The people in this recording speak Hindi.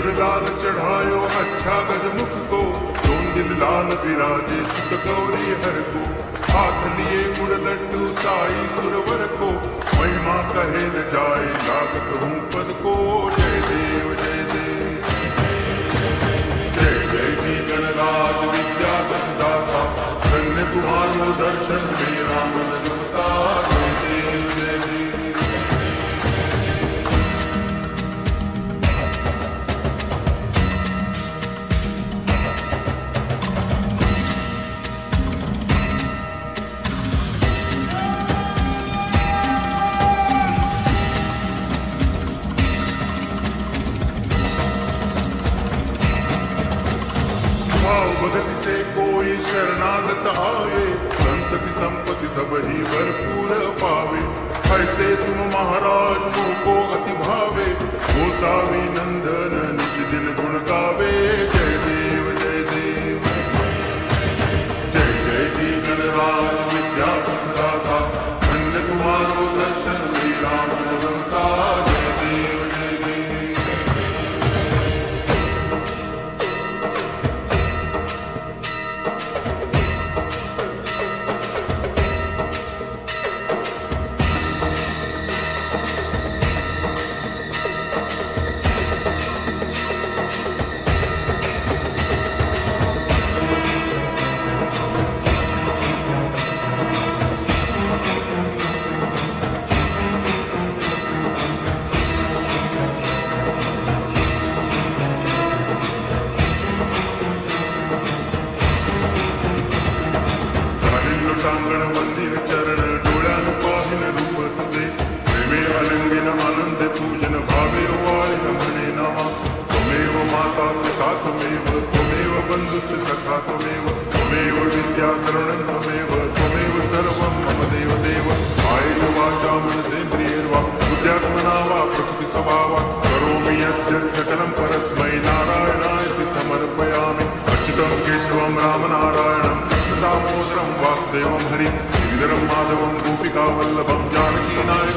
लाल चढ़ायो अच्छा गजमुख को, जोंजिल लाल विराजे सुत गौरी हर को। हाथ लिए गुड़दंडू साई सुरवर को, महिमा कहे न जाए लागत हूँ पद को। जय देव जय देव जय जय जी गणराज विद्या सदाता, धन्य तुम्हारो दर्शन मेरा मन रमता। जय देव जय देव भगति से कोई शरणागत आवे, संतति संपत्ति सब ही भरपूर पावे। ऐसे तुम महाराज को अति भावे, गोसावी नंदन निज दिल गुण गावे। जय देव जय देव जय जय जी गणराज विद्या सुखदाता, धन्य तुम्हारो दर्शन मेरा मन रमता। जय देव जय देव सांगण मंदिर चरण डोळ्यान पाहिन रूप तुझे, प्रेमे अलंगिन आनंद पूजन भावे वाळिन म्हणे नामा। त्वमेव माता पिता त्वमेव, त्वमेव बंधुश्च सखा त्वमेव, त्वमेव विद्या करुणं त्वमेव, त्वमेव सर्वं मम देव देव। कायेन वाचा मनसेन्द्रियैर्वा बुद्ध्यात्मना वा प्रकृति स्वभावात् करोमि यद्यत् सकलं परस्मै नारायणाय समर्पयामि। अच्युतं केशवं रामनारायणं दामोदरं वासुदेवं हरि, श्रीधरं माधवं गोपिका वल्लभं जानकी नायक